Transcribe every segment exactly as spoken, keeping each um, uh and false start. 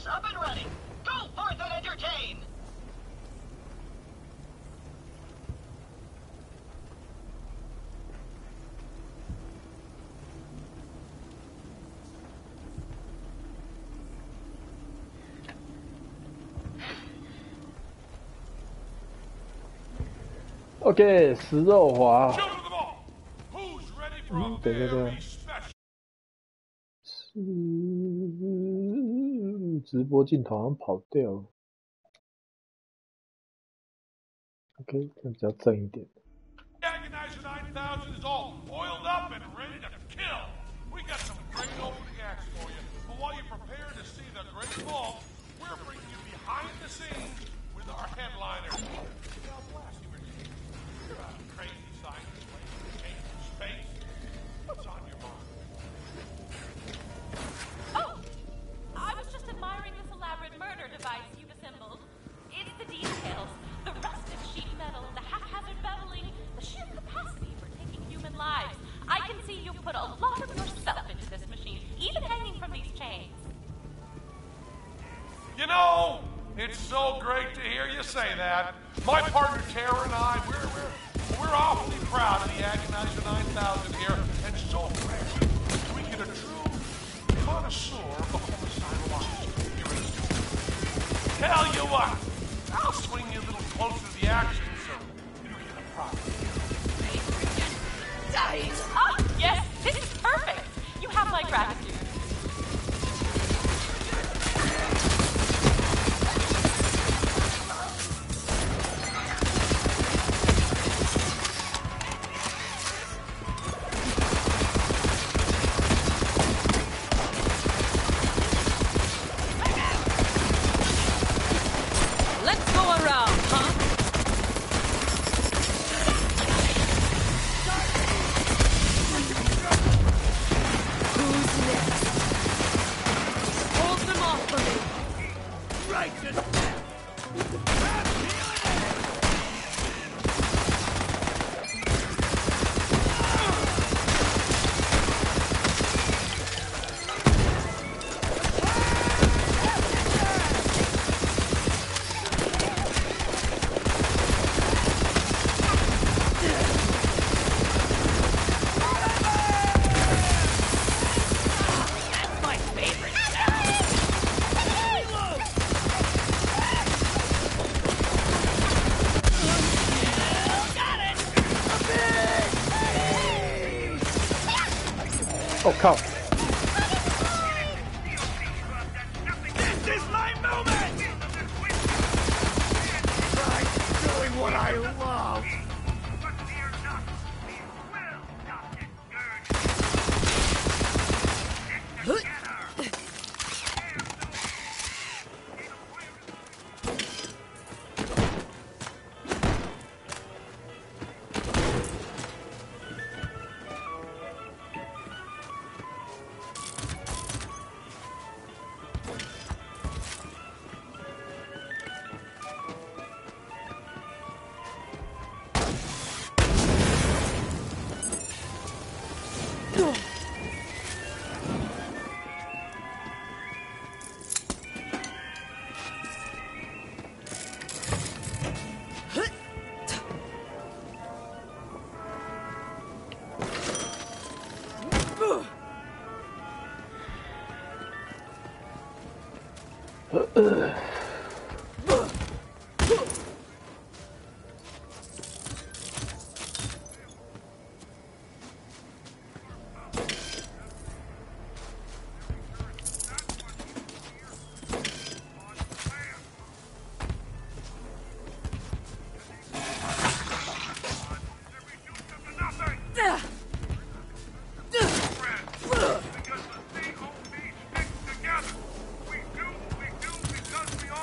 is up and running. Go forth and entertain. OK， 食肉滑。嗯，对对对。是直播镜头好像跑掉了。OK， 这样比较正一点。 Agonizer nine thousand is all oiled up and ready to kill. We got some great opening acts for you, but while you prepare to see the Great Vault, we're bringing you behind the scenes with our headliner. God bless you, Virginia. You're a crazy scientist playing from space. What's on your mind? Oh! I was just admiring this elaborate murder device you've assembled. It's the details, the rusted sheet metal, the haphazard beveling, the sheer capacity for taking human lives. I can see you put a lot of yourself into this machine, even hanging from these chains. You know, it's so great to hear you say that. My partner Tara and I, we're we're we're awfully proud of the Agonizer nine thousand here, and so fresh. We get a true connoisseur of the homicidal option. Tell you what, I'll swing you a little closer to the action so you get a proper Dying. Oh, yes, this is perfect. You have my gratitude. Let's go around, huh? Who's next? Hold them off for me. Righteous death. That's my favorite. Got it. Oh靠！ This is my moment! I'm doing what I love! Because the C O V sticks together. We do what we do because we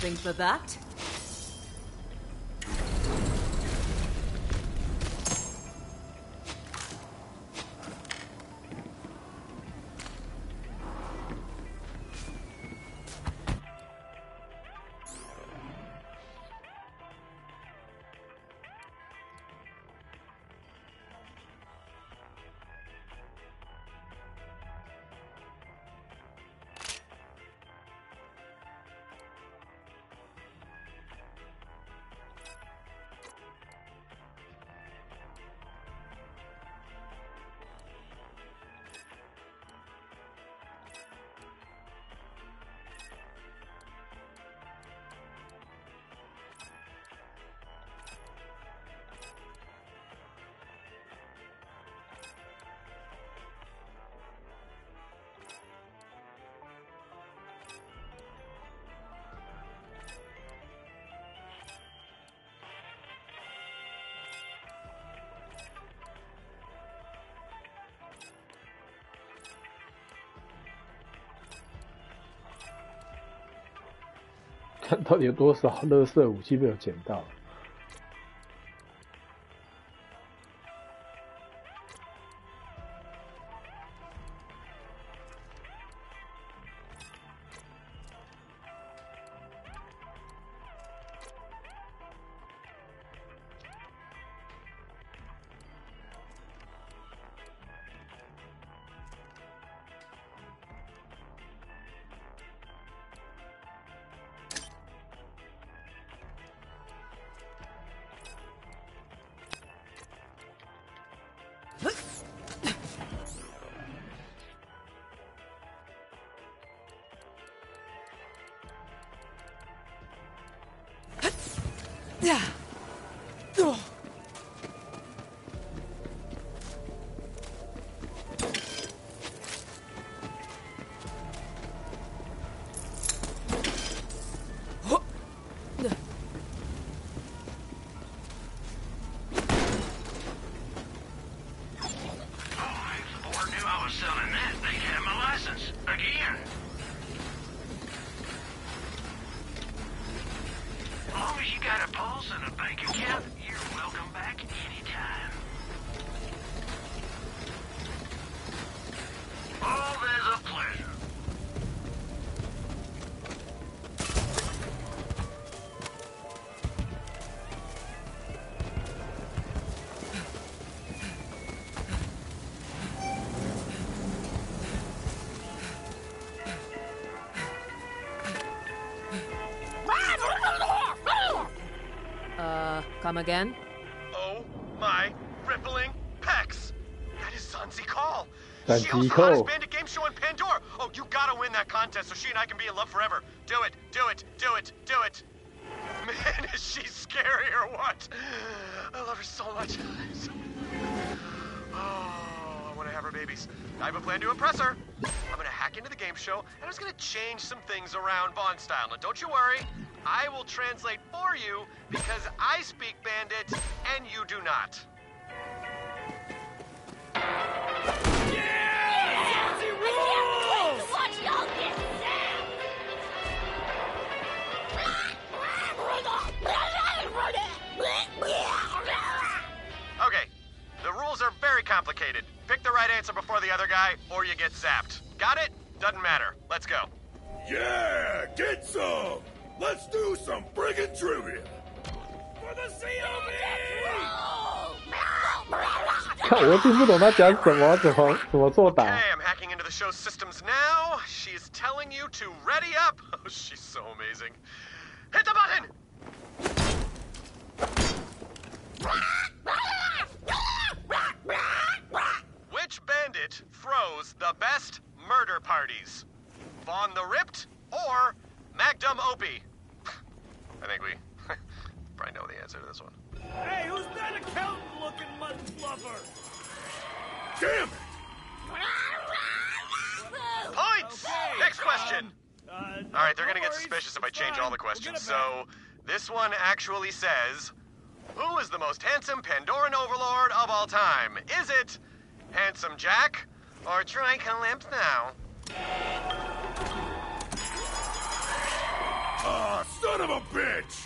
something for that. 看到底有多少垃圾武器被我捡到？ Come again? Oh my rippling pecs! That is Zanzi Call. Zanzi She hosts the Call. hottest bandit game show in Pandora. Oh, you gotta win that contest so she and I can be in love forever. Do it, do it, do it, do it. Man, is she scary or what? I love her so much. Oh, I want to have her babies. I have a plan to impress her. I'm gonna hack into the game show, and I'm just gonna change some things around Bond style. Now, don't you worry. I will translate for you because I speak Bandit and you do not. Watch y'all get Okay, the rules are very complicated. Pick the right answer before the other guy, or you get zapped. Got it? Doesn't matter. Let's go. Yeah, get some! Let's do some friggin' trivia! For the C O V! 看我又听不懂他讲什么，怎么怎么作答？ Okay, I'm hacking into the show's systems now. She's telling you to ready up. Oh, she's so amazing. Hit the button! Which bandit throws the best murder parties? Vaughn the Ripped or Magnum Opie? I think we probably know the answer to this one. Hey, who's that accountant-looking mud fluffer? Damn it! Points! Okay, Next question. Um, uh, All right, they're no gonna get worries, suspicious if I it's change fine. all the We'll get questions. it back. So, this one actually says, who is the most handsome Pandoran overlord of all time? Is it Handsome Jack or Troy Calypso? Ah, son of a bitch!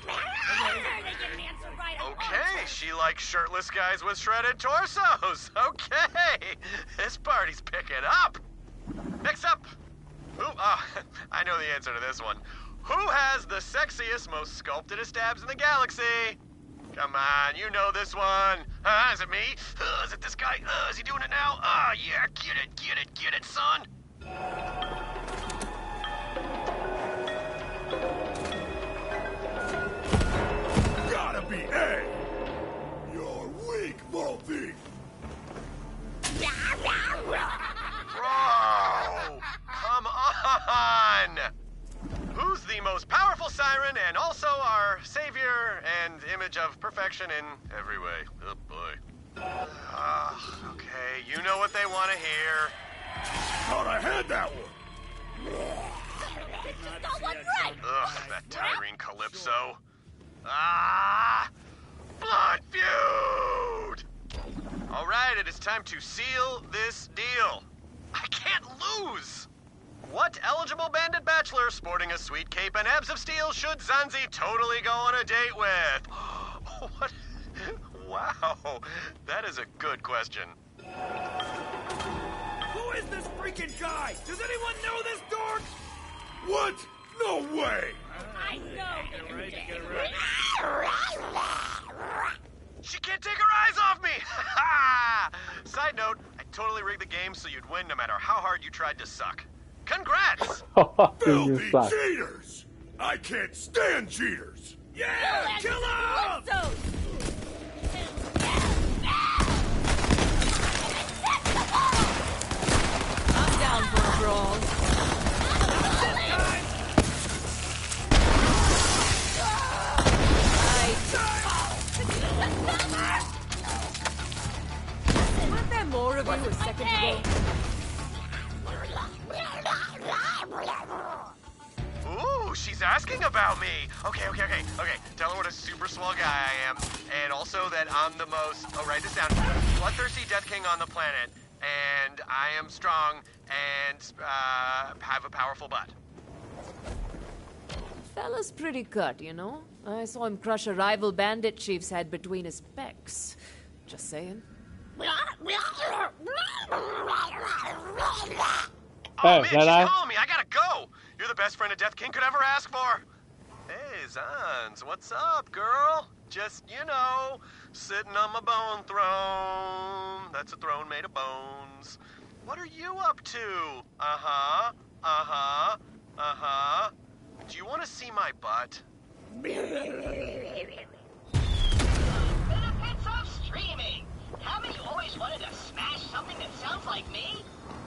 Okay, she likes shirtless guys with shredded torsos. Okay, this party's picking up. Next up, who? Oh, I know the answer to this one. Who has the sexiest, most sculptedest abs in the galaxy? Come on, you know this one. Uh, is it me? Uh, is it this guy? Uh, is he doing it now? Ah, uh, yeah, get it, get it, get it, son. Gotta be A! You're weak, Volpe! Bro, come on! Who's the most powerful siren and also our savior and image of perfection in every way? Oh boy. Uh, okay, you know what they want to hear. Thought I had that one! Ugh, that Tyrene Calypso. Ah! Blood feud! Alright, it is time to seal this deal. I can't lose! What eligible bandit bachelor sporting a sweet cape and abs of steel should Zanzi totally go on a date with? What? Wow, that is a good question. Who is this freaking guy? Does anyone know this dork? What? No way! I know. She can't take her eyes off me! Side note, I totally rigged the game so you'd win no matter how hard you tried to suck. Congrats! Filthy cheaters! I can't stand cheaters! Yeah! Kill them! I'm down for a brawl. Weren't there more of you a second ago? Ooh, she's asking about me. Okay, okay, okay, okay. Tell her what a super swell guy I am, and also that I'm the most, oh, write this down, bloodthirsty Death King on the planet, and I am strong and uh, have a powerful butt. Fella's pretty cut, you know? I saw him crush a rival bandit chief's head between his pecs. Just saying. Oh, Hey, man, she's that calling me. I gotta go. You're the best friend a Death King could ever ask for. Hey, Zanz, what's up, girl? Just, you know, sitting on my bone throne. That's a throne made of bones. What are you up to? Uh-huh, uh-huh, uh-huh. Do you want to see my butt? Benefits of streaming. Haven't you always wanted to smash something that sounds like me?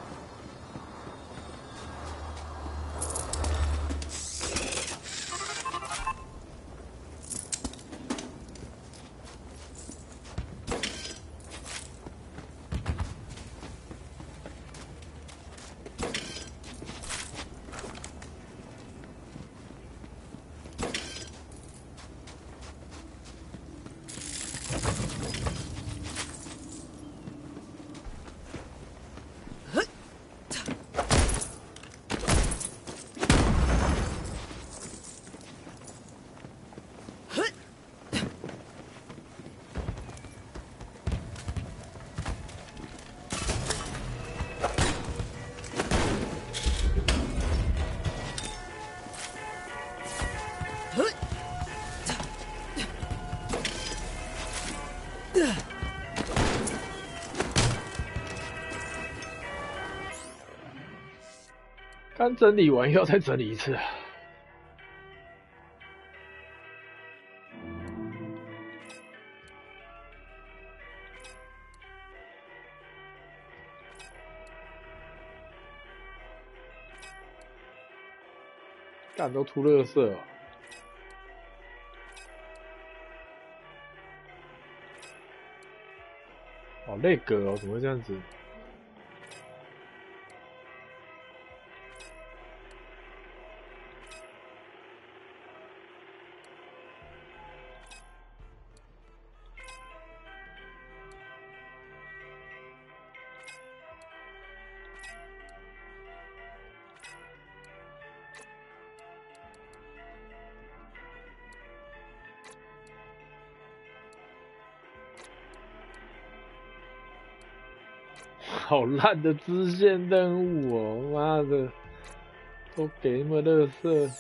刚整理完又要再整理一次。干都出垃圾了。好累格哦，怎么会这样子？ 好烂的支线任务哦！妈的，都给那么垃圾。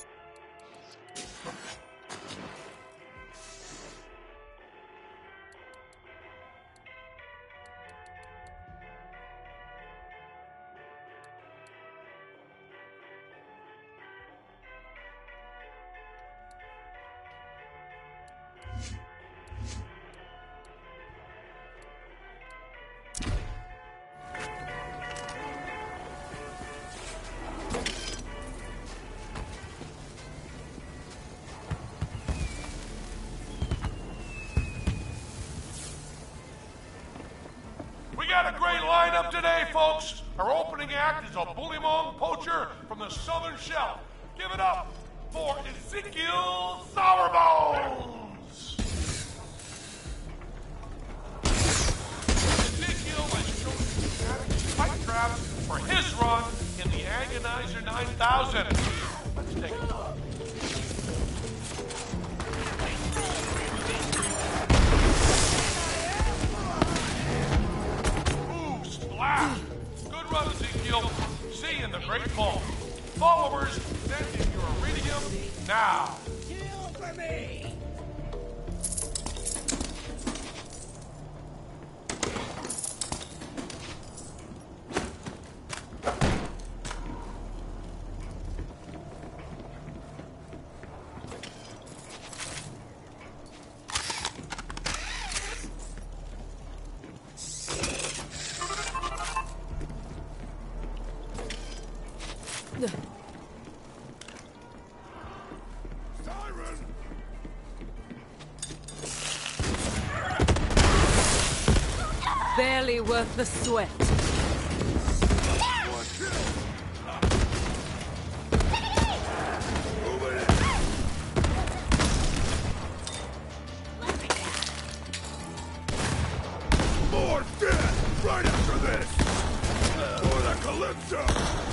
We got a great lineup today, folks. Our opening act is a bullymong poacher from the southern shelf. Give it up for Ezekiel Sourbones! Ezekiel has chosen to spike traps for his run in the Agonizer nine thousand. Let's take a look. Good run, Ezekiel. See you in the Great Vault. Followers, send in your iridium now. Kill for me! Siren! Barely worth the sweat. One kill! Moving it! More dead! Right after this! For the Calypso!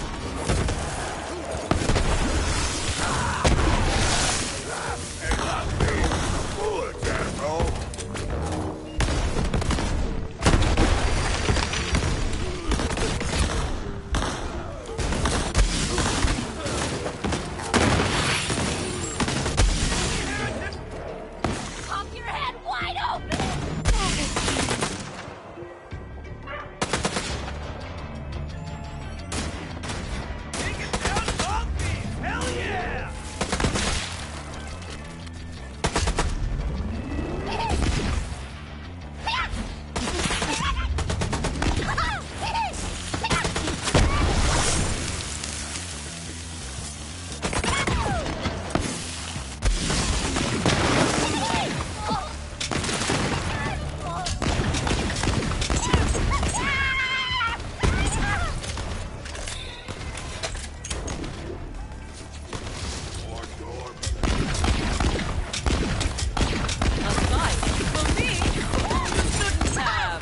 Hey, not me! Bullets, asshole! Pop your head wide open! Hell yeah! A fight for me? You shouldn't have.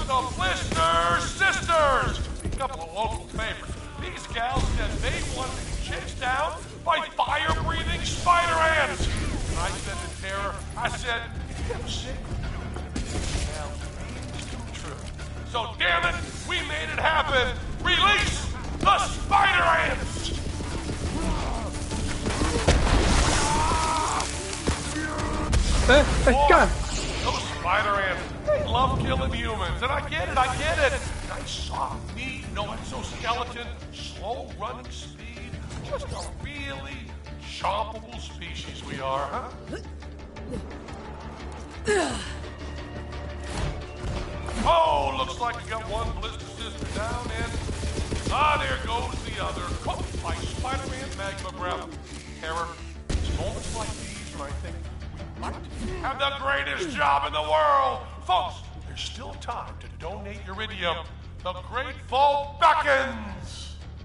the Blister Sisters! A couple of local favorites. These gals said they wanted to be chased down by fire-breathing spider ants. And I said to Tara, I said, them sick. Well, dreams come true. So damn it, we made it happen. Release the spider ants! Eh, eh, God! Those spider ants, they love killing humans, and I get it, I get it. Nice soft meat, no exoskeleton, slow running speed, just a really chompable species we are, huh? Oh, looks like we got one blister sister down, and ah, there goes the other. Cooked by Spider-Man magma breath. Terror, it's moments like these when I think we might have the greatest job in the world. Folks, there's still time to donate iridium. The Great Vault beckons.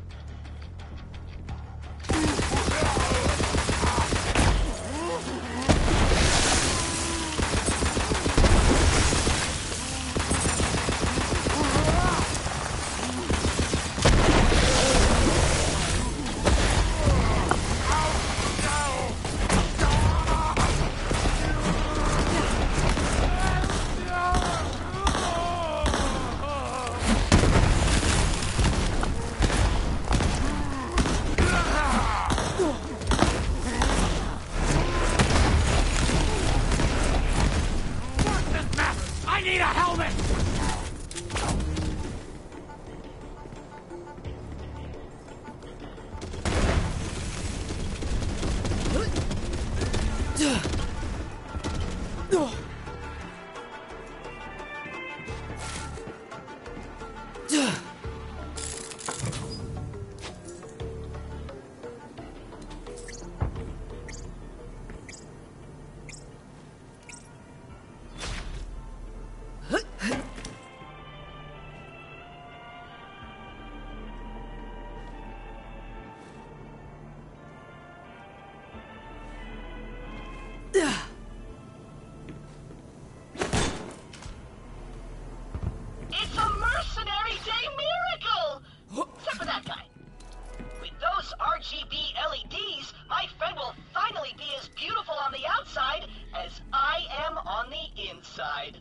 It's a mercenary day miracle! Except for that guy. With those R G B L E Ds, my friend will finally be as beautiful on the outside as I am on the inside.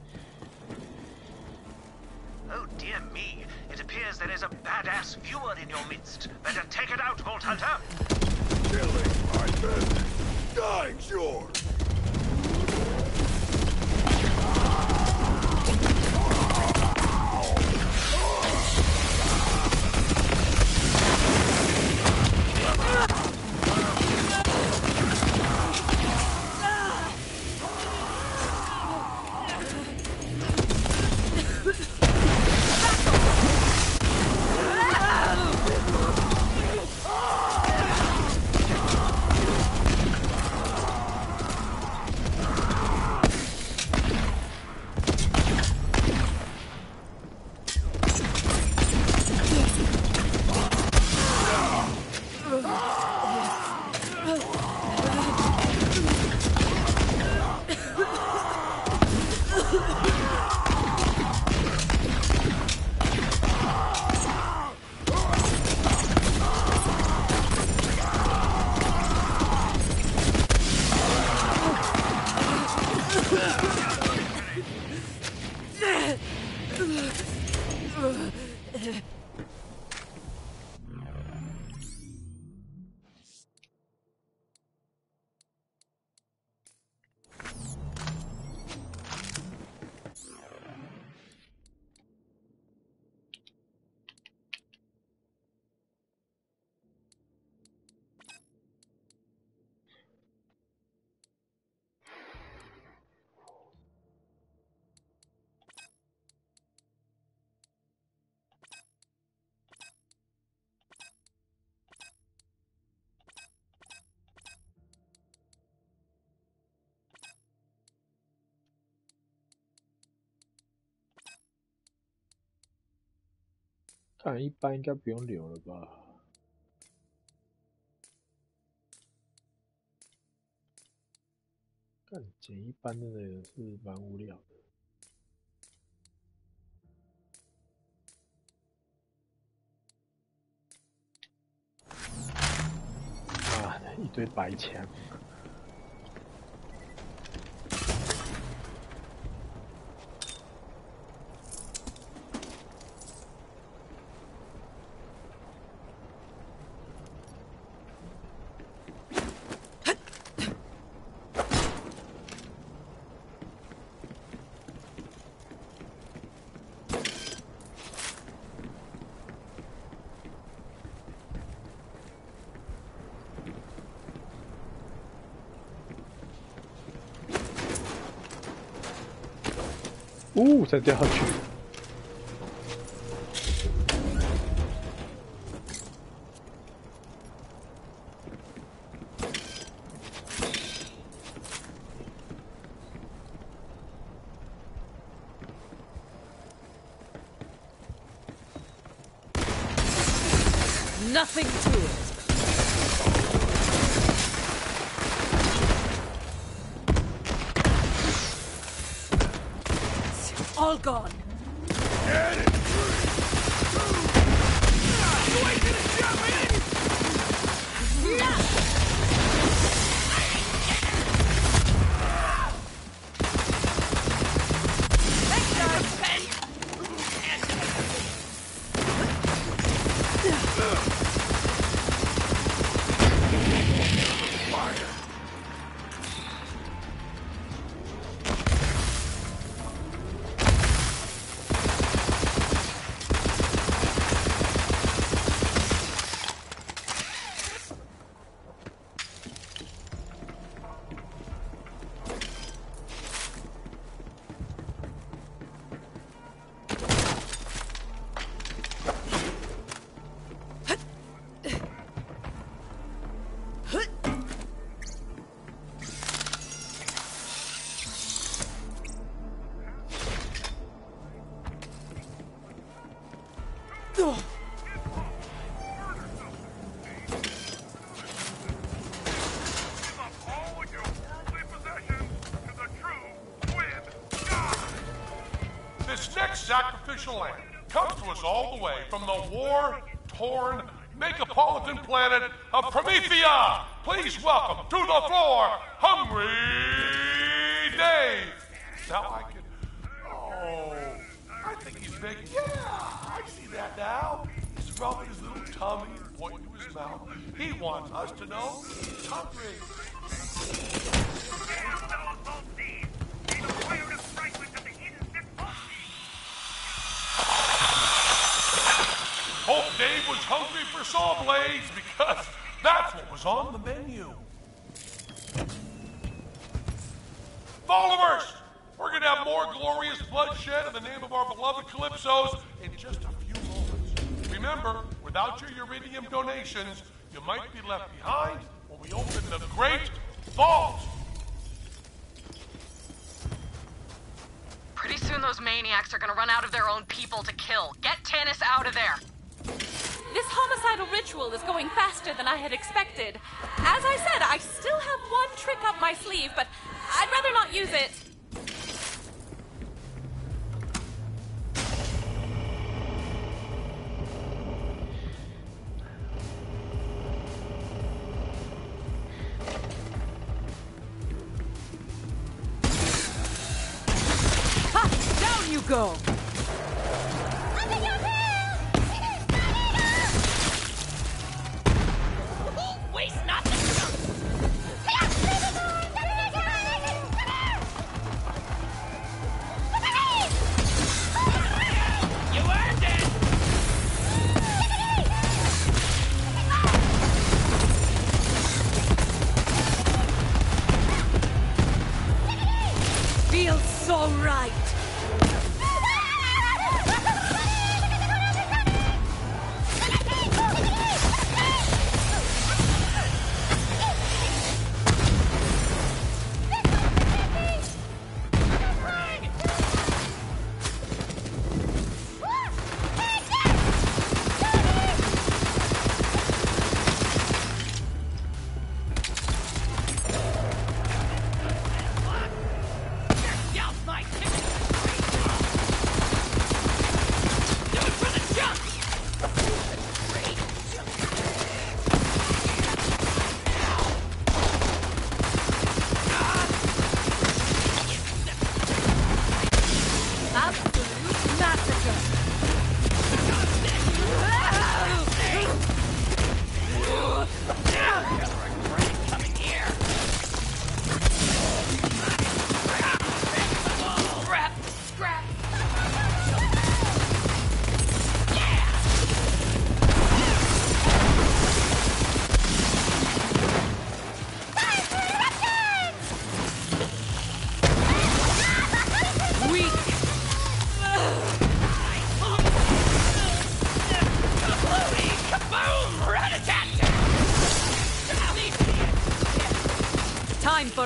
Oh dear me, it appears there is a badass viewer in your midst. Better take it out, Vault Hunter. Killing my business. Dying's yours. 看一般应该不用留了吧？看剪一般的那个是蛮无聊的。 一堆白枪。呜，再掉下去。 Nothing to it. All gone. Get it! You ain't gonna jump in! Sacrificial lamb comes to us all the way from the war-torn megapolitan planet of Promethea. Please welcome to the floor, Hungry Dave. Now I can... Oh, I think he's making... Yeah, I see that now. He's rubbing his little tummy and pointing to his mouth. He wants us to know he's hungry. Hope Dave was hungry for saw blades because that's what was on the menu. Followers, we're going to have more glorious bloodshed in the name of our beloved Calypsos in just a few moments. Remember, without your Uridium donations, you might be left behind when we open the Great Vault. Pretty soon those maniacs are going to run out of their own people to kill. Get Tannis out of there. This homicidal ritual is going faster than I had expected. As I said, I still have one trick up my sleeve, but I'd rather not use it. Ha! Down you go! Feels so right.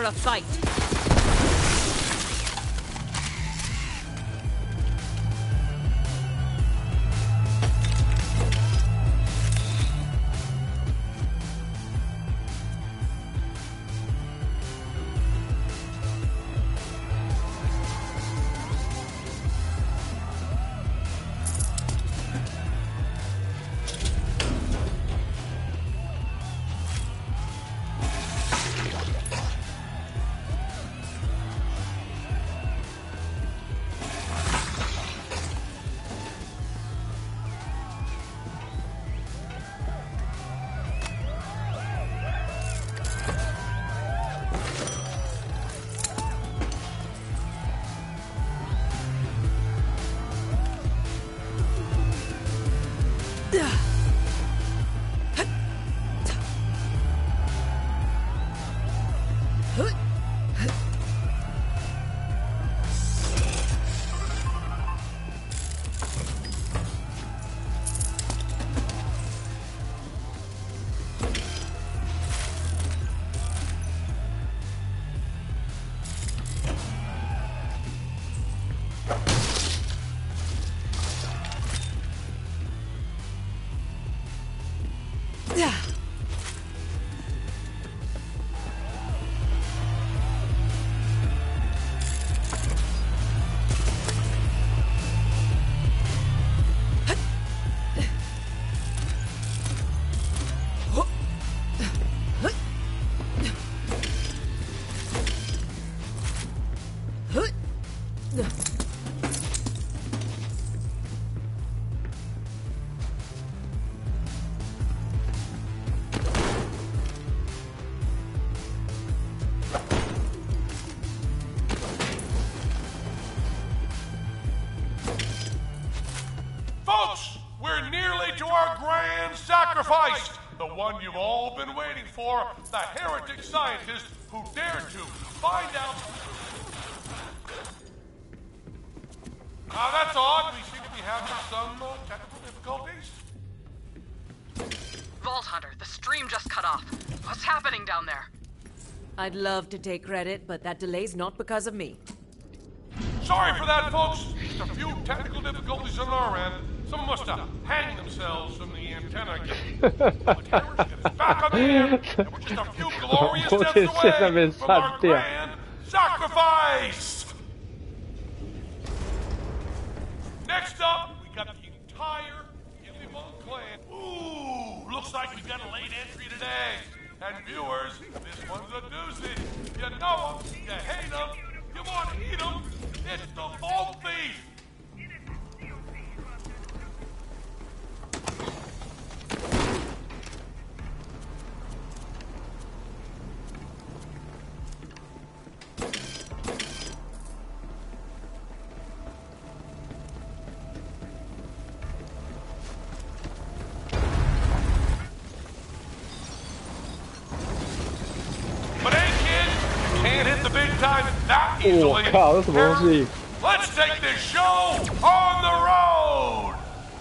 a fight. Sacrifice! The one you've all been waiting for, the heretic scientist who dared to find out... Ah, that's odd. We seem to be having some uh, technical difficulties. Vault Hunter, the stream just cut off. What's happening down there? I'd love to take credit, but that delay's not because of me. Sorry for that, folks. Just a few technical difficulties on our end. Someone must have hanged themselves from the antenna again. Back on the air, and we're just a few glorious steps away from our grand sacrifice! Next up, we got the entire Gillyville clan. Ooh, looks like we got a late entry today. And viewers, this one's a doozy. You know them, you hate them, you want to eat them. It's the Vault Thief! 我靠，这什么东西 ？Let's take this show on the road.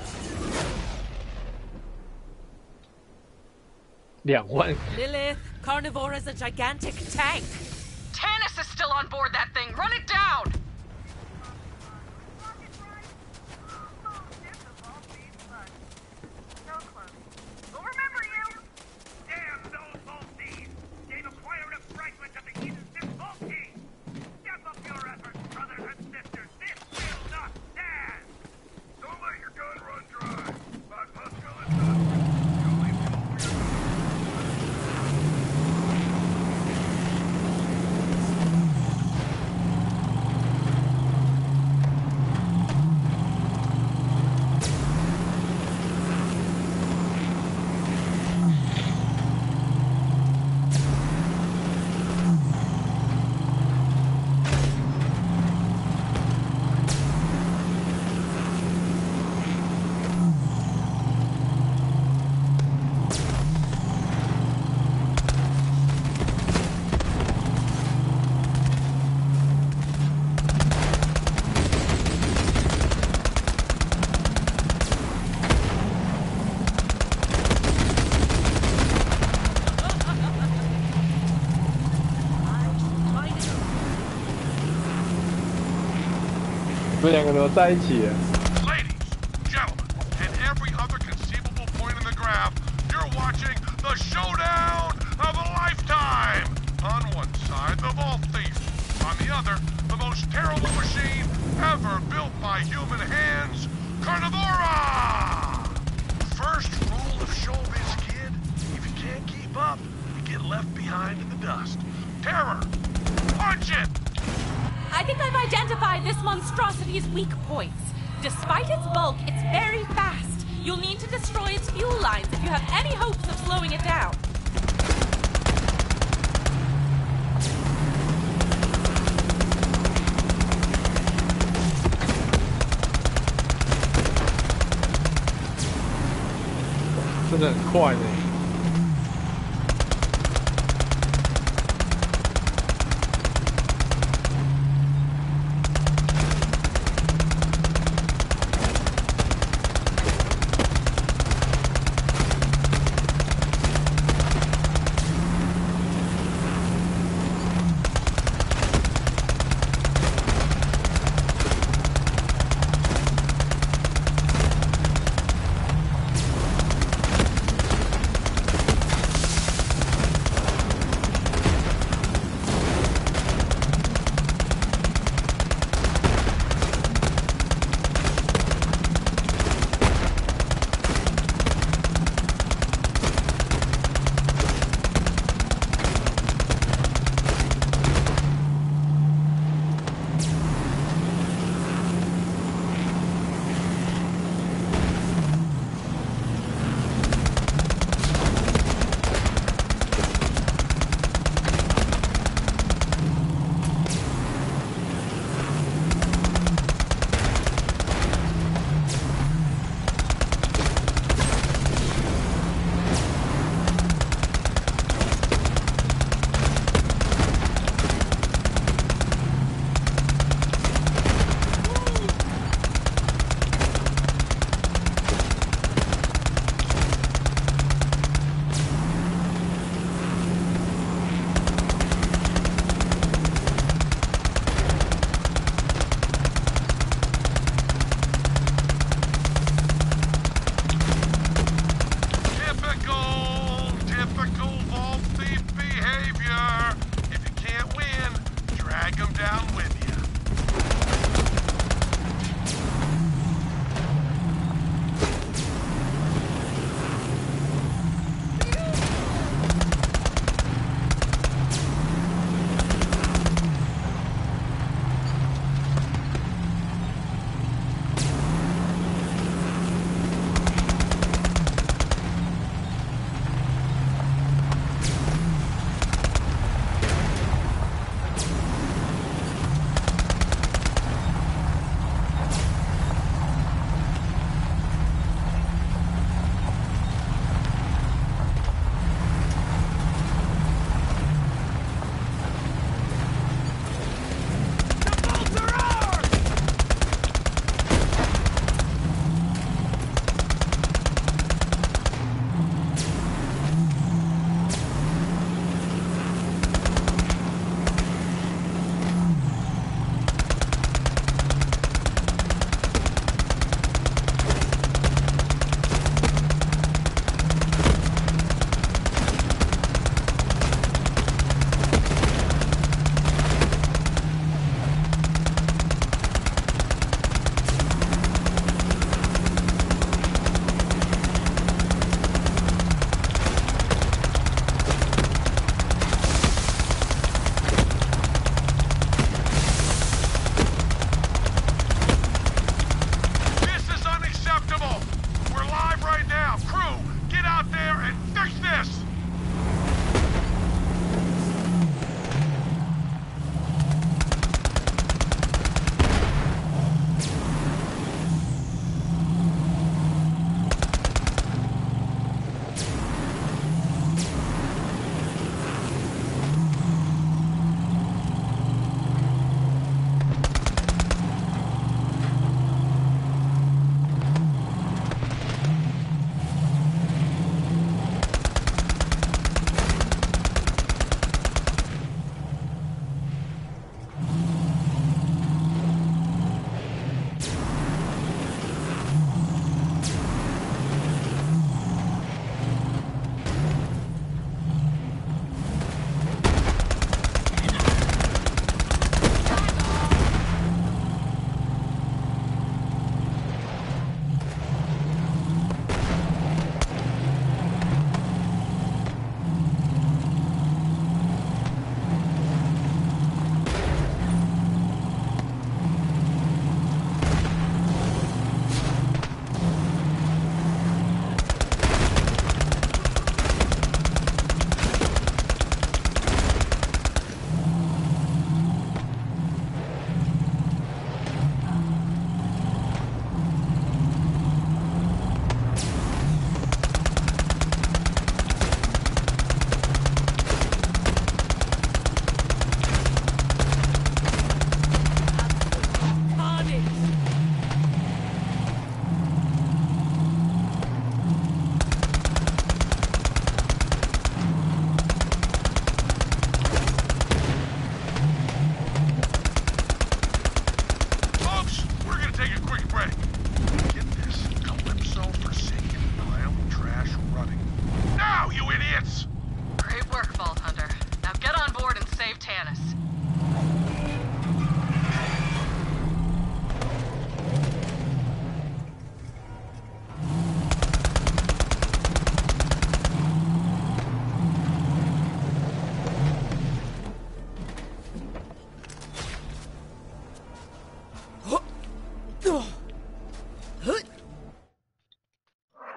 两万。 Lilith, Carnivore is a gigantic tank. Tannis is still on board that thing. Run it down. 们两个怎么在一起了？ Ladies, gentlemen, and every other conceivable point in the graph, you're watching the showdown of a lifetime! On one side, the Vault Thief. On the other, the most terrible machine ever built by human hands, Carnivora! First rule of showbiz, kid. If you can't keep up, you get left behind in the dust. Terror! Punch it! I think I've identified this monstrosity's weak points. Despite its bulk, it's very fast. You'll need to destroy its fuel lines if you have any hopes of slowing it down. It's 真的很快呢。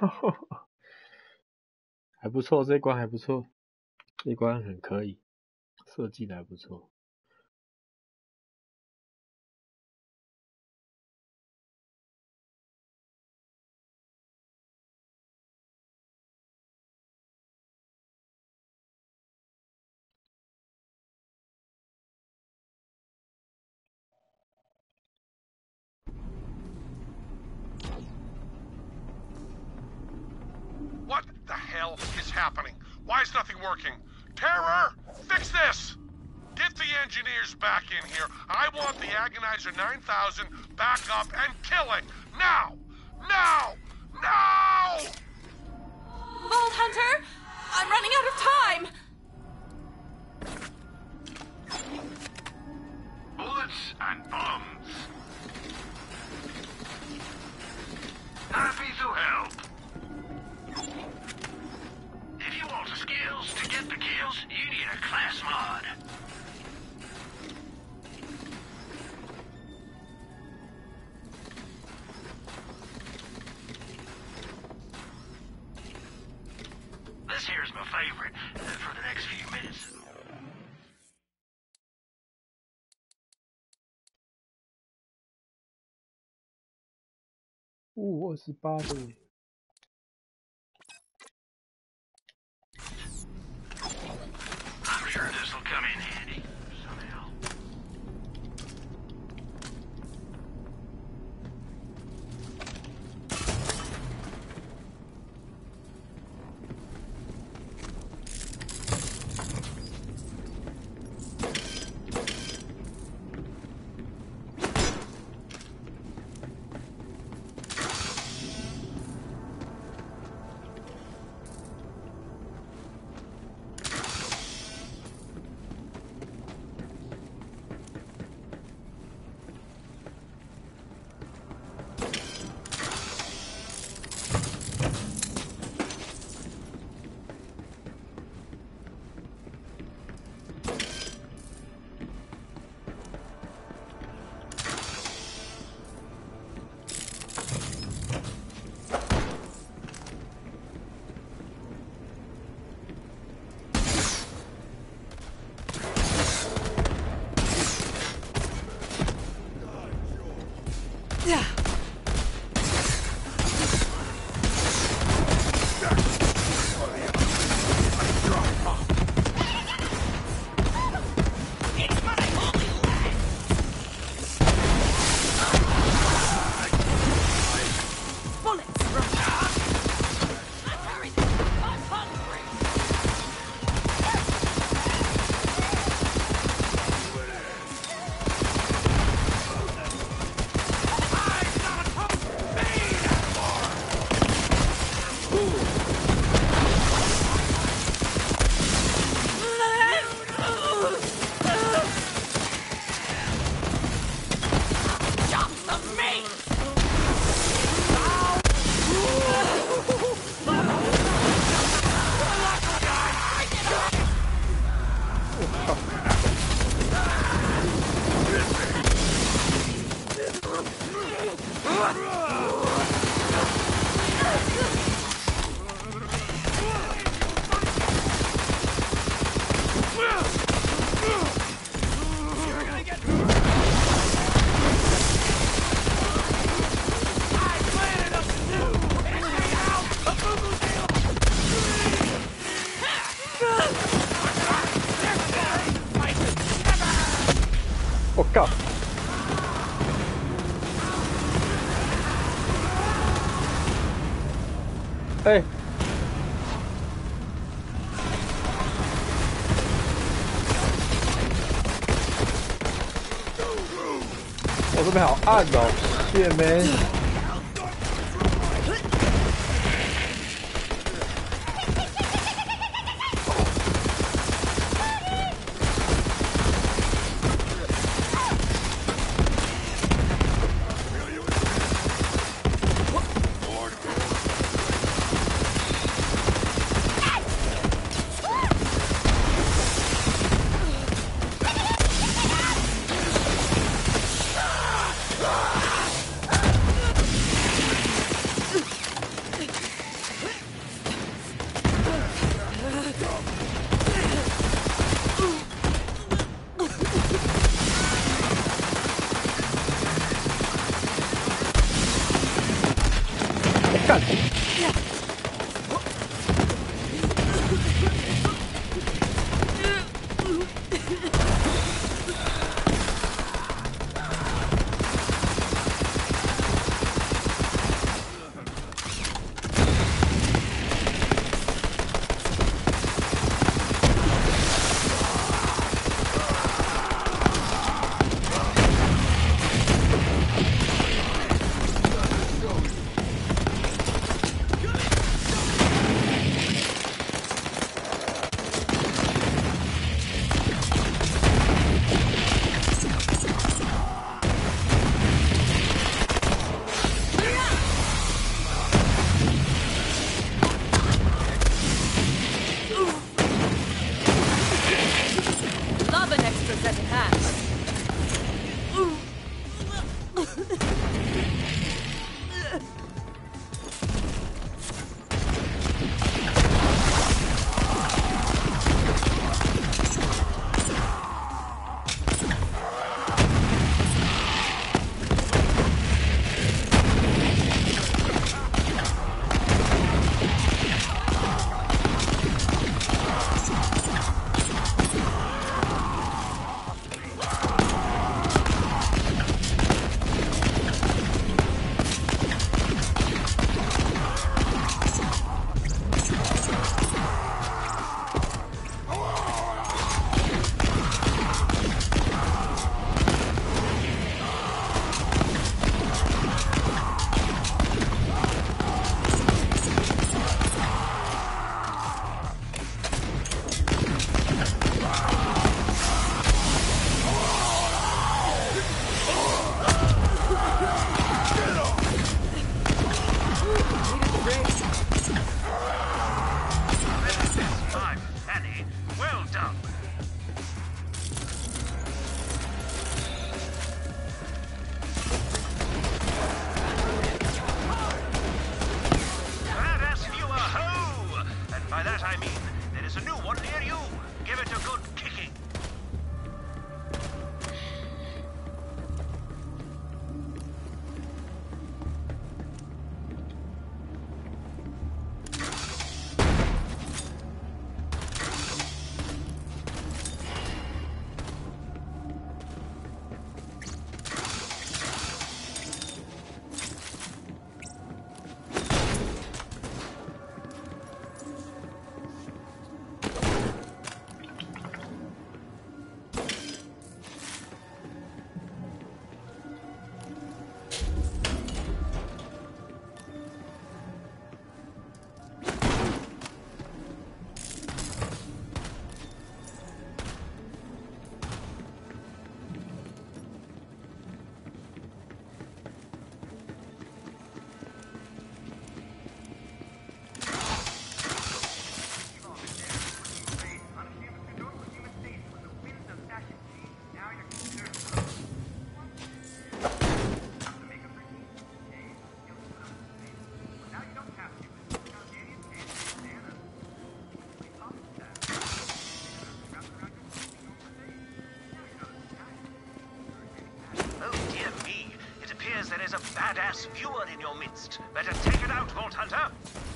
还不错，这一关还不错，这一关很可以，设计的还不错。 What the hell is happening? Why is nothing working? Terror! Fix this! Get the engineers back in here. I want the Agonizer nine thousand back up and killing! Now! Now! Now! Vault Hunter! I'm running out of time! Bullets and bombs. Happy to help. If you want the skills to get the kills, you need a class mod. This here's my favorite uh, for the next few minutes. 五二十八的。 I'm sure this will come in handy somehow. 我靠！哎！我这边好暗哦，谢没。 干！ Love an extra set of hands. Badass viewer in your midst. Better take it out, Vault Hunter.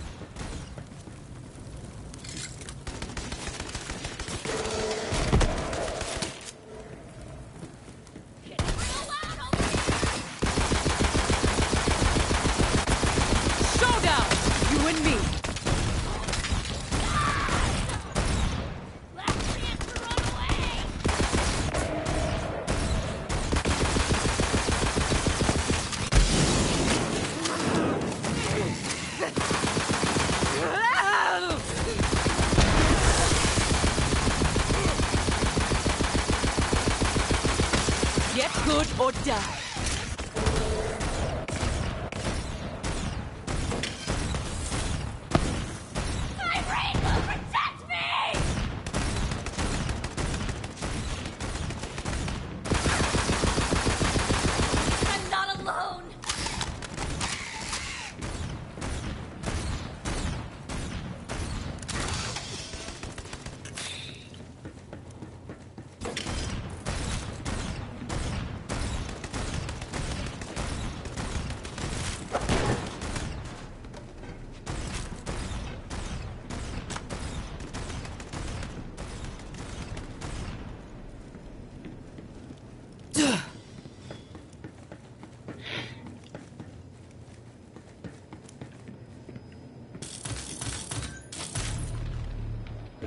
Showdown! You and me. Get good or die. My brain will protect me! I'm not alone!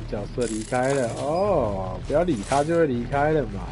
角色离开了哦，不要理他就会离开了嘛。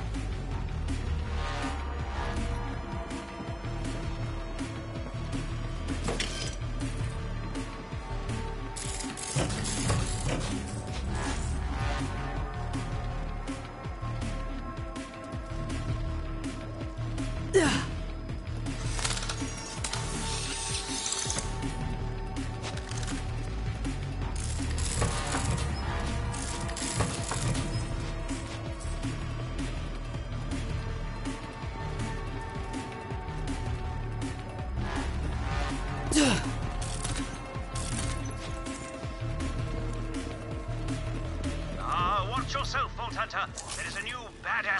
Uh, watch yourself, Vault Hunter. There is a new badass.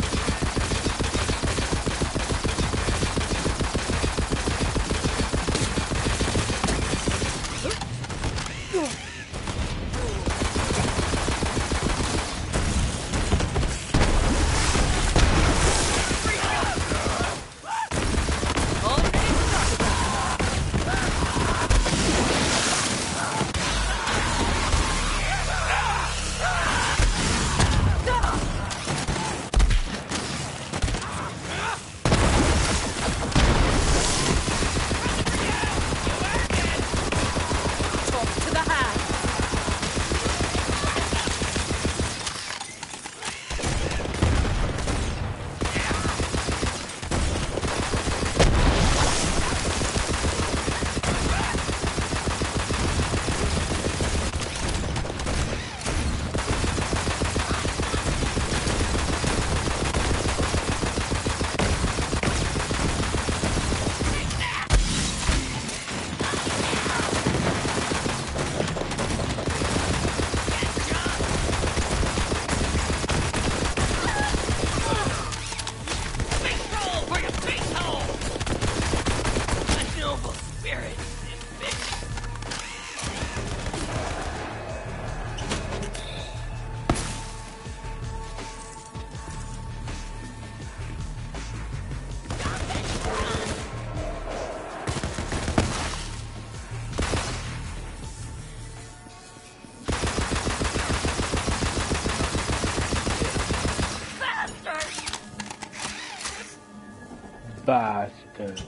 Bastard.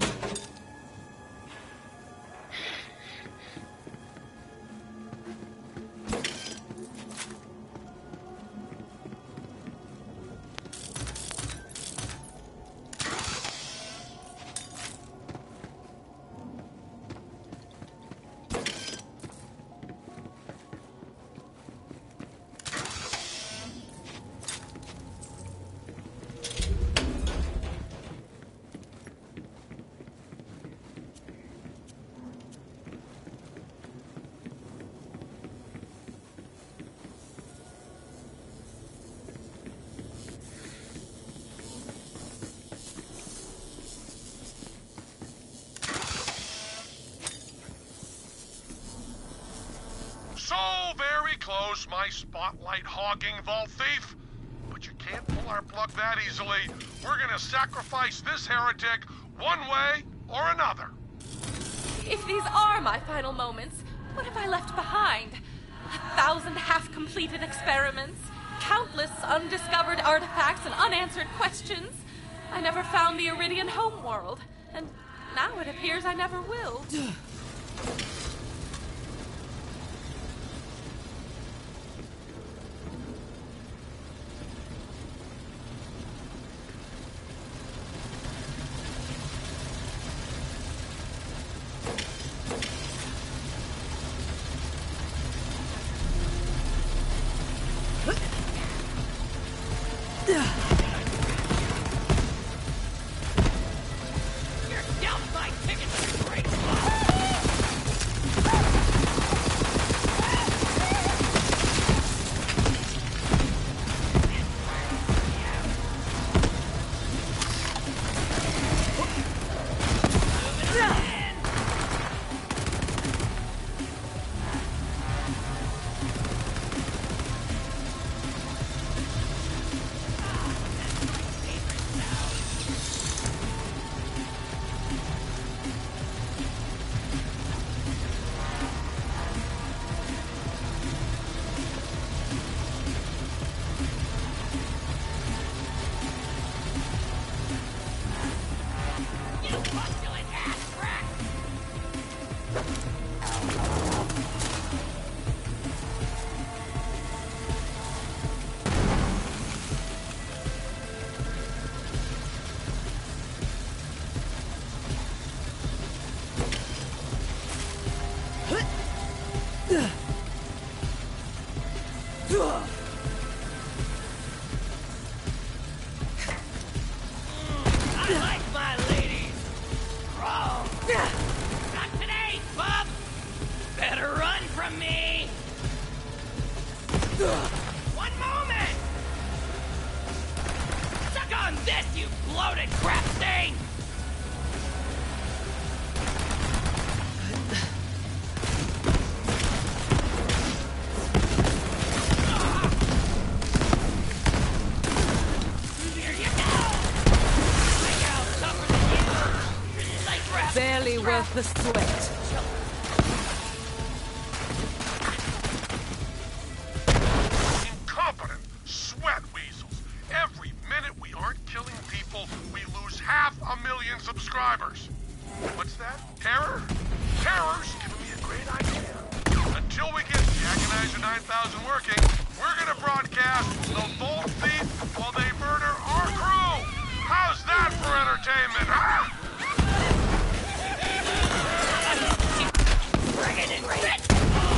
So very close, my spotlight hogging vault thief. But you can't pull our plug that easily. We're gonna sacrifice this heretic one way or another. If these are my final moments, what have I left behind? A thousand half-completed experiments, countless undiscovered artifacts and unanswered questions. I never found the Iridian homeworld, and now it appears I never will. You're down my ticket to the great. the sweat. Incompetent sweat weasels. Every minute we aren't killing people, we lose half a million subscribers. What's that? Terror? Terror's giving me a great idea. Until we get the Agonizer nine thousand working, we're gonna broadcast the Vault Thief while they murder our crew! How's that for entertainment, huh? Bring it in, bring it!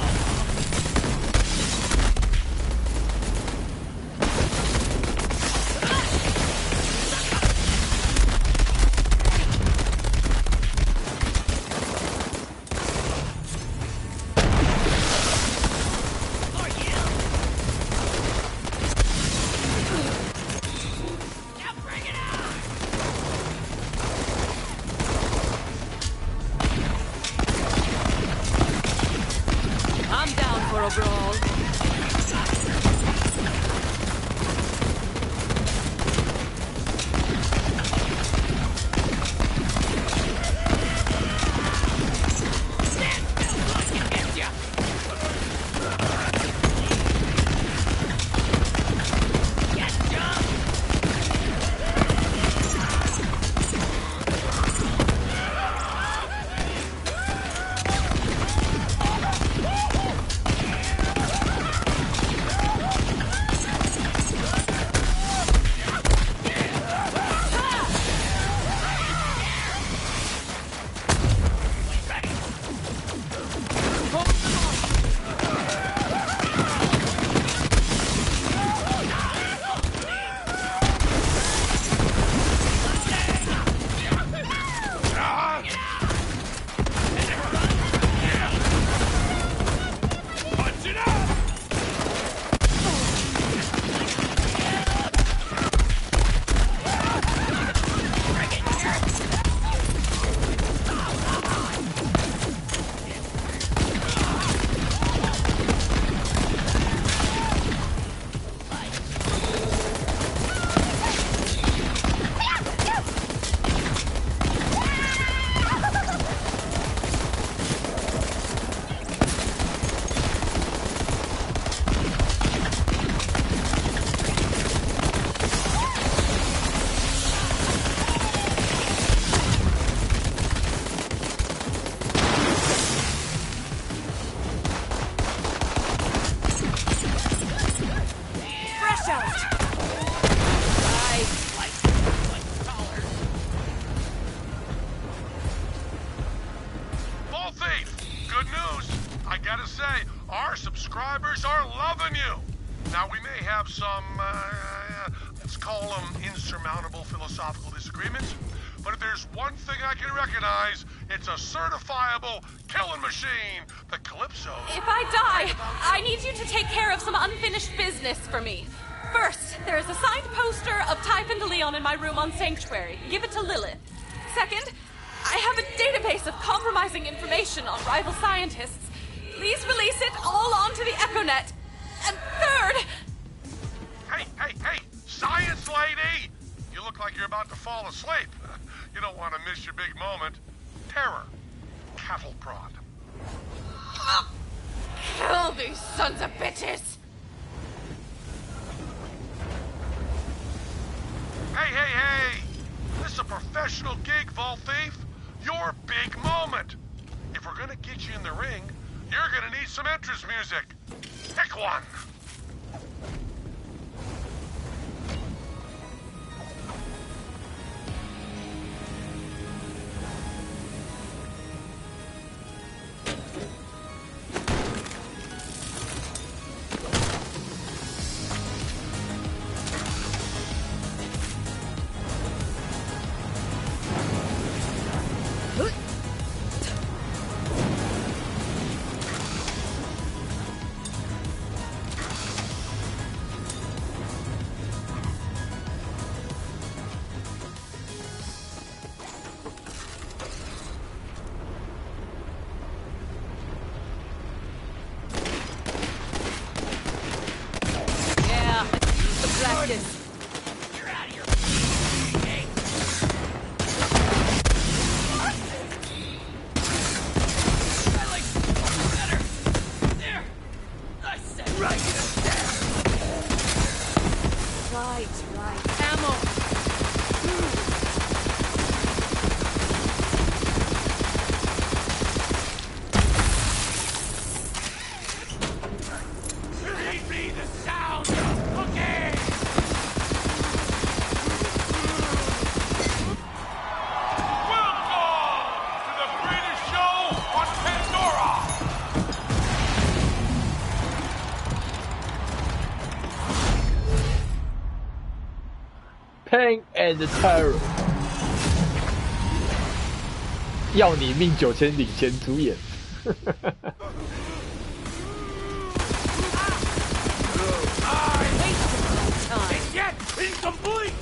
It's a certifiable killing machine, the Calypso. If I die, I need you to take care of some unfinished business for me. First, there is a signed poster of Typhon de Leon in my room on Sanctuary. Give it to Lilith. Second, I have a database of compromising information on rival scientists. Please release it all onto the EchoNet. And third... Hey, hey, hey! Science lady! You look like you're about to fall asleep. You don't want to miss your big moment. Terror. Cattle prod. Kill these sons of bitches! Hey, hey, hey! This is a professional gig, Vault Thief. Your big moment. If we're gonna get you in the ring, you're gonna need some entrance music. Pick one. Pain and Terror， 要你命九千领衔主演。 Yet incomplete!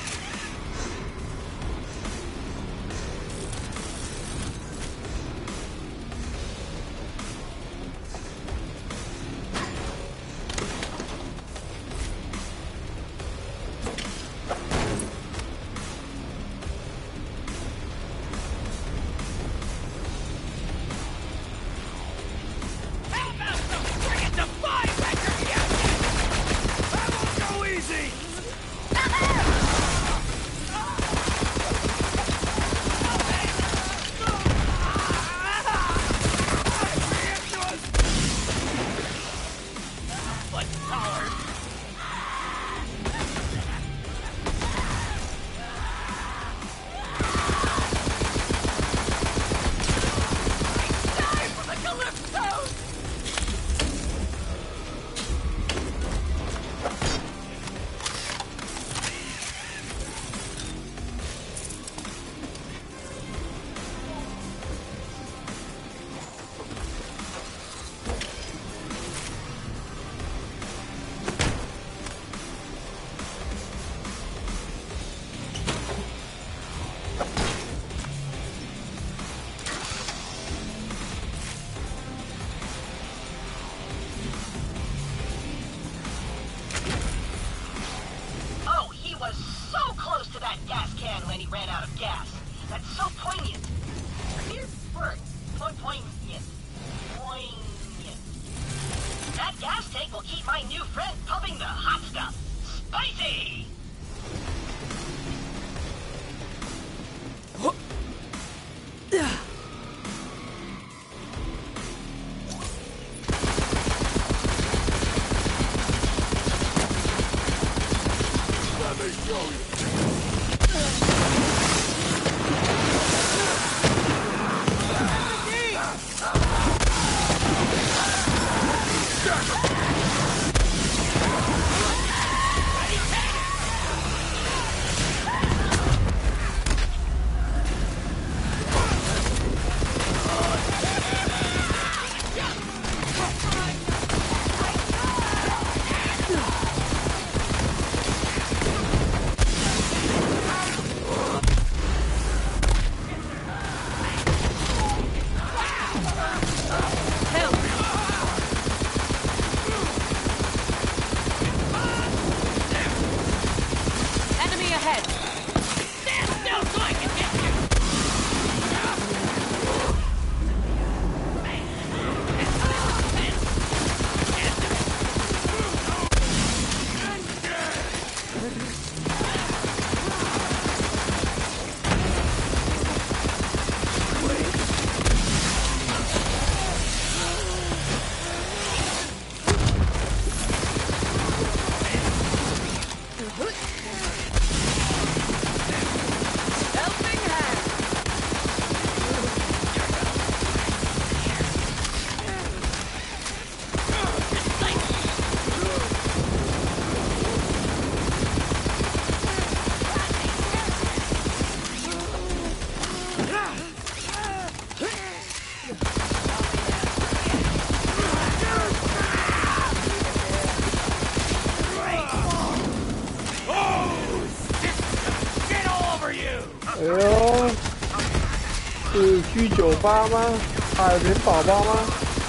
G 九八吗？海绵宝宝吗？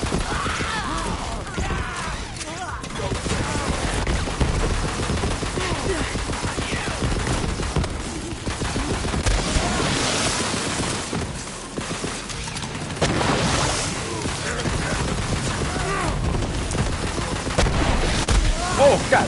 哦，干！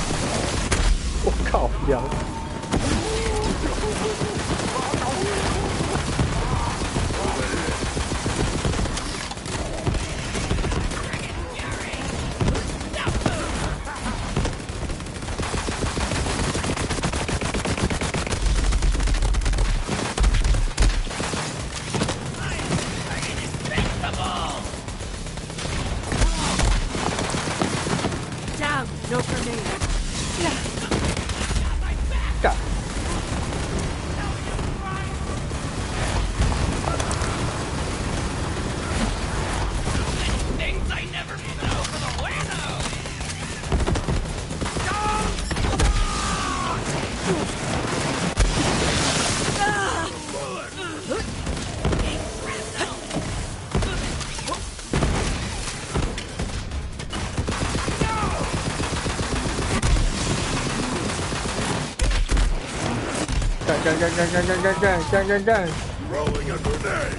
我靠，凉！ No grenade. God. Things I never know for the window. Gun, gun, gun, gun, gun, gun, gun, gun, gun, gun, gun. Throwing a grenade!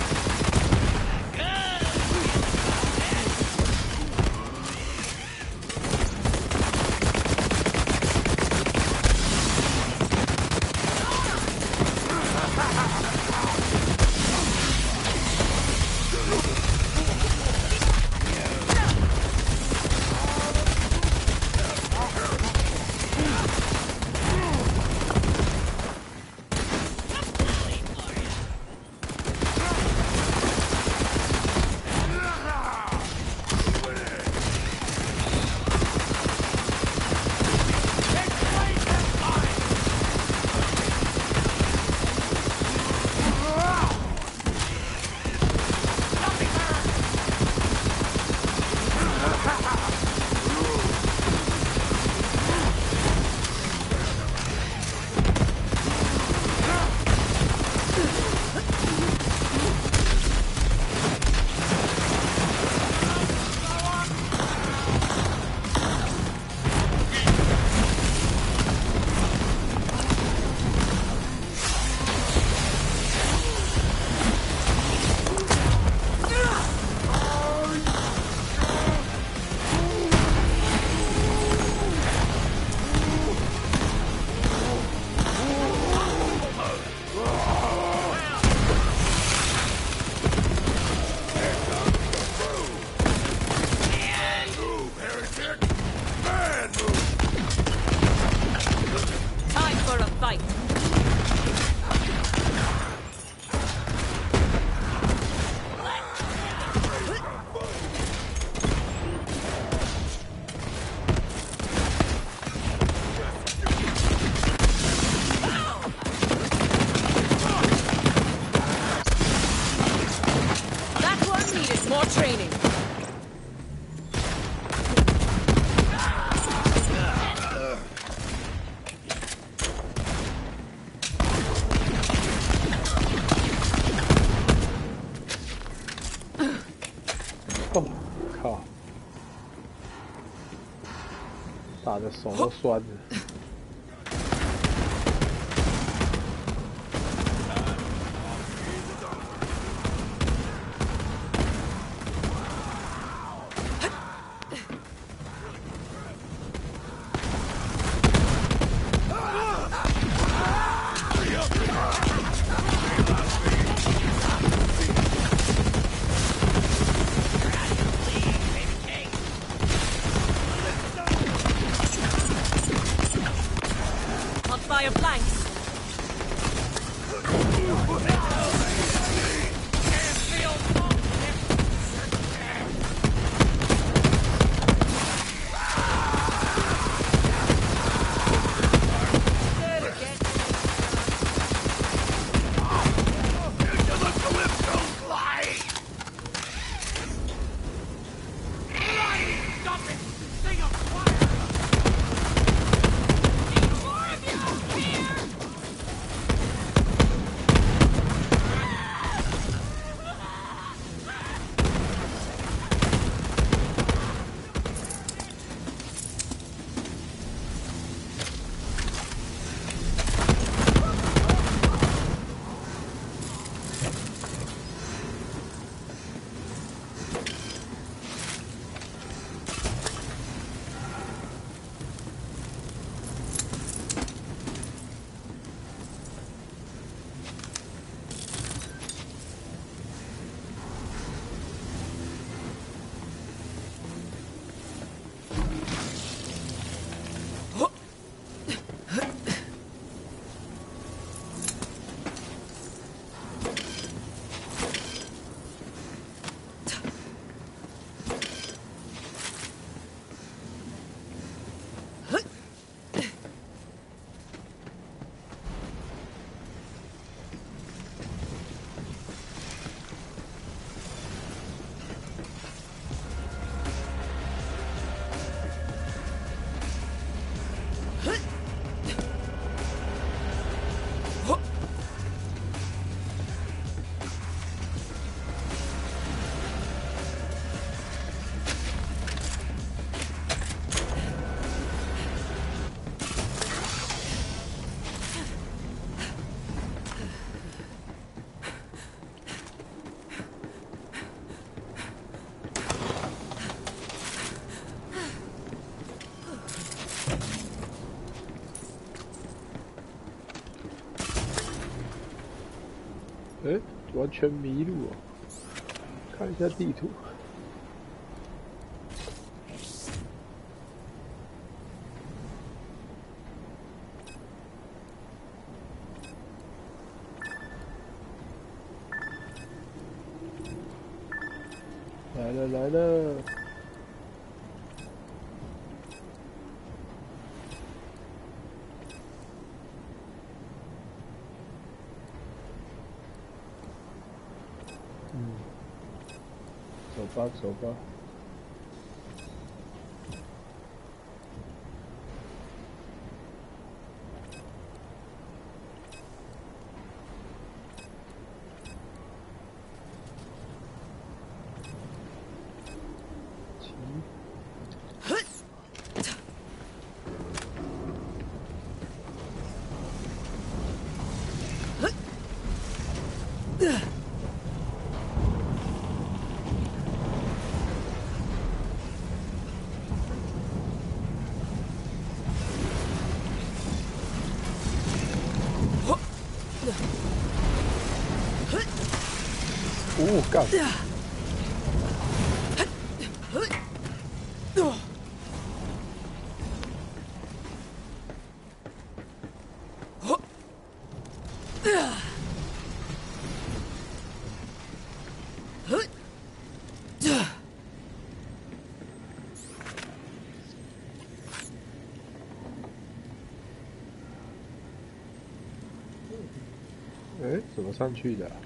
Time for a fight. That one needed more training. Oh，靠！打的手都酸了。 On fire flanks. More of you! Here! 哎，完全迷路哦！看一下地图。来了来了！嗯，走吧走吧。哦，干！哎，怎么上去的啊？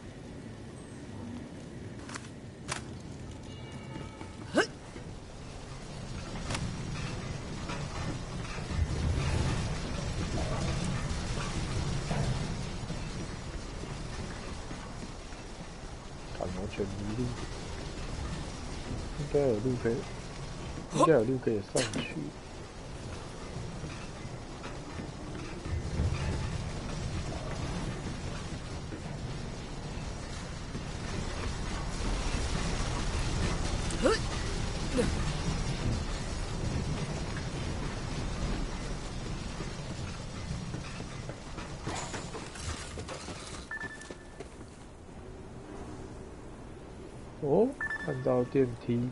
看完全迷路，应该有路可以，应该有路可以上去。哦，看到电梯。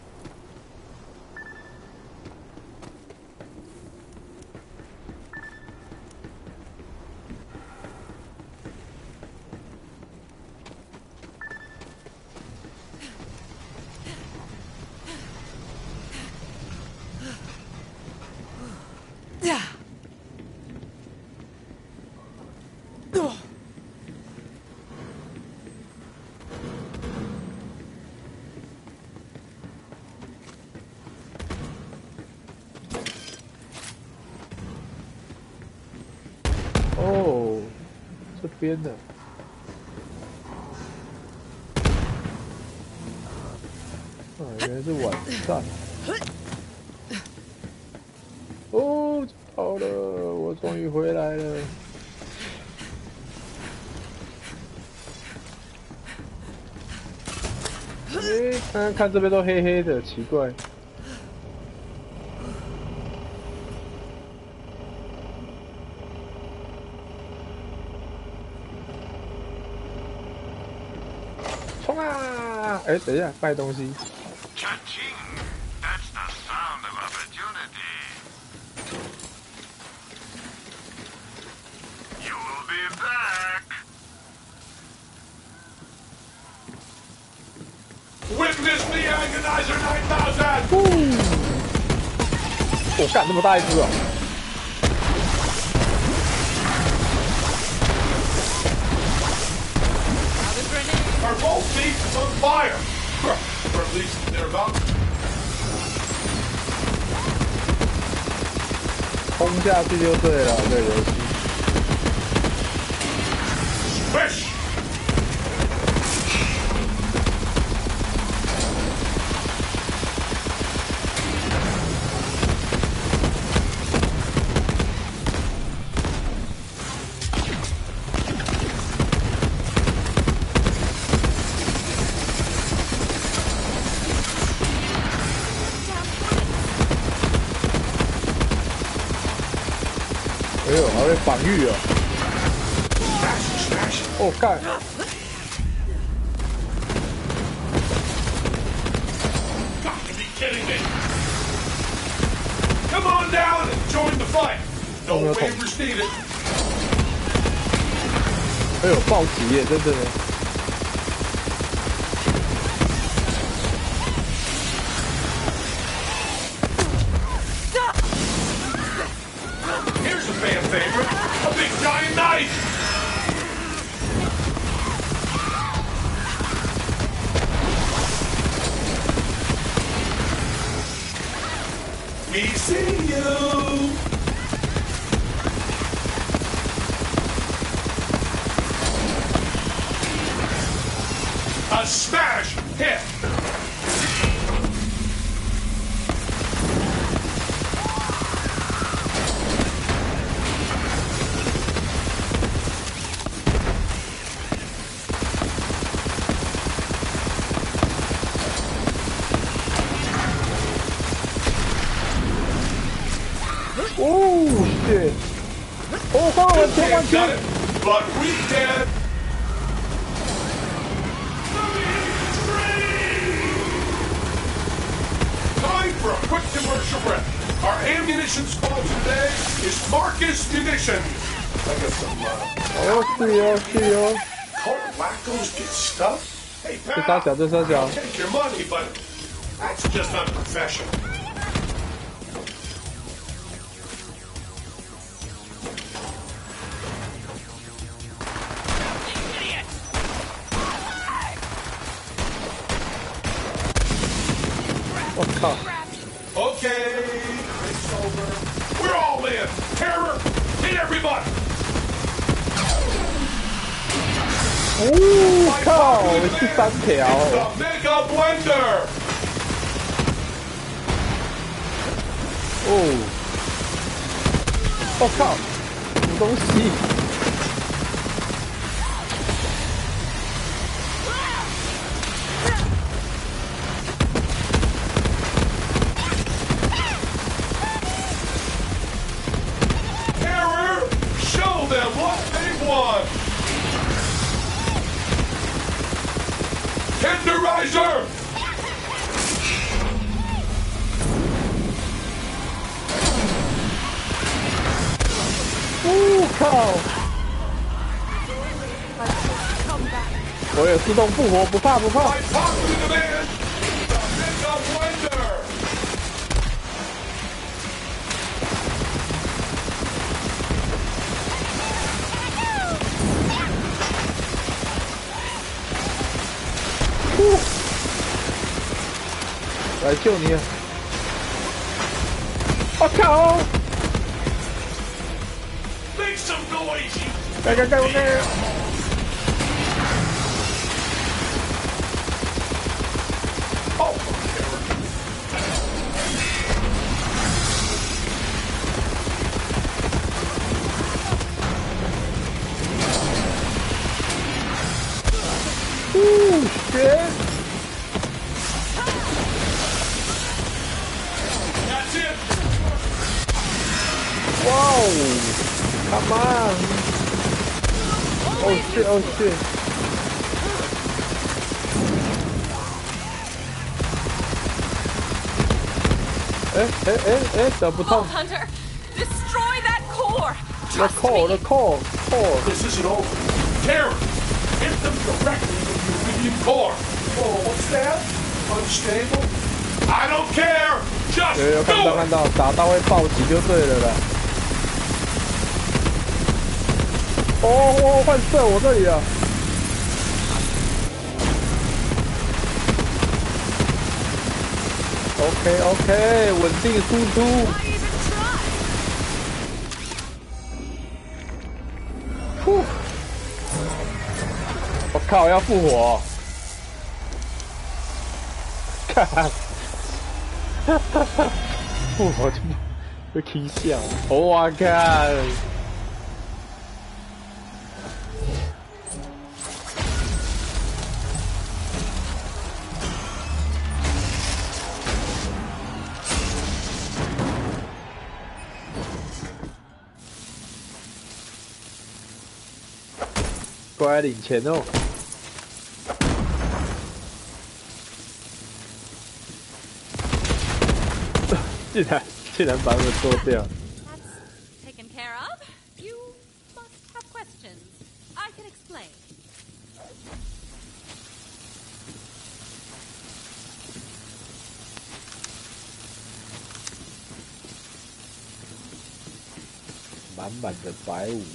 哦，这边的。啊，原来是晚上。哦，好了，我终于回来了。诶，刚刚看这边都黑黑的，奇怪。冲啊！哎，等一下，卖东西。 Cha-ching! That's the sound of opportunity. You will be back. Witness the Agonizer nine thousand! 我干，那么大一只哦！ Our whole base is on fire! Or at least they're about to. 冲下去就对了，这个游戏。 Fish! 哎呦，还会防御哦！哦，干！ kidding me? Come on down and join the fight. No waivers needed. 哎呦，暴击耶，真的。 Here's a fan favorite, a big giant knife. We see you. A smash hit. Oh shit! Oh, hold on, Can't cut it, but we did. Time for a quick commercial break. Our ammunition sponsor today is Marcus Munitions. I got some, uh... Oh, see oh, see oh. Court wackos get stuffed? Hey, 这傻小，这傻小。 I'll take your money, but that's just unprofessional. Okay, it's over. We're all in. Terror, hit everybody. 哦，靠！是三条。 The Mega Blender. 哦，我靠，什么东西？ Tenderizer! Oh, 靠！我有自动复活，不怕不怕。 I talked to the man! The Mega Blender! Woo. 来救你！我靠！ Make some noise! 该该该我该！ 哦！ 哦，shit！ That's it! Wow! Come on! Oh shit! Oh shit! 哎哎哎哎，打不痛。 Hunter, destroy that core. The core, the core, core. This isn't over. Terror! Hit them directly with your Vivian core. Oh, what's that? Unstable? I don't care! Just 有有看到 do 看 it! 到，打到会暴击就对了啦。哦哦，换射我这里了。OK OK， 稳定输出。呼！我靠，要复活！看，复活就会踢笑。我靠！ 过来领钱哦！ 竟然竟然把他们做掉。 That's taken care of. You must have questions. I can explain. 满满的白雾。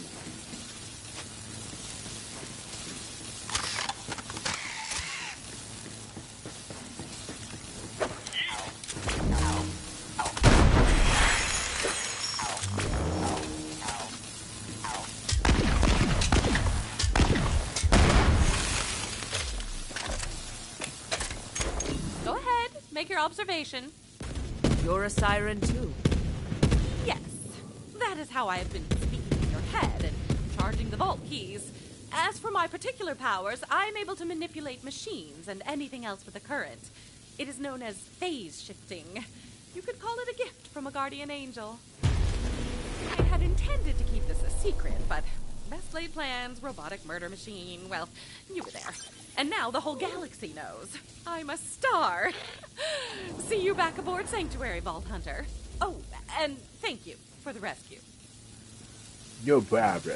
Go ahead, make your observation. You're a siren too. Yes, that is how I have been speaking in your head and charging the vault keys. As for my particular powers, I'm able to manipulate machines and anything else with a current. It is known as phase shifting. You could call it a gift from a guardian angel. I had intended to keep this a secret, but best laid plans, robotic murder machine, well, you were there. And now the whole galaxy knows. I'm a star. See you back aboard Sanctuary, Vault Hunter. Oh, and thank you for the rescue. No problem.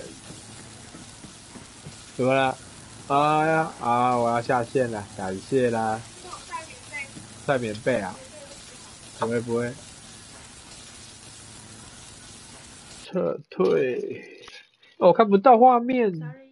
怎么了？啊呀啊！我要下线了，感谢啦。晒棉被啊？不会不会。撤退。哦，我看不到画面。